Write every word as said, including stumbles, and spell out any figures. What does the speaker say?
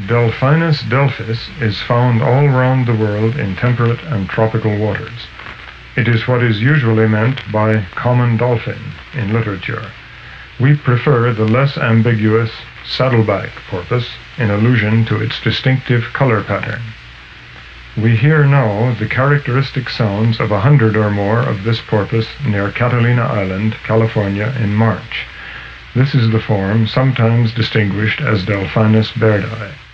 Delphinus delphis is found all round the world in temperate and tropical waters. It is what is usually meant by common dolphin in literature. We prefer the less ambiguous saddleback porpoise in allusion to its distinctive color pattern. We hear now the characteristic sounds of a hundred or more of this porpoise near Catalina Island, California, in March. This is the form sometimes distinguished as Delphinus bairdii.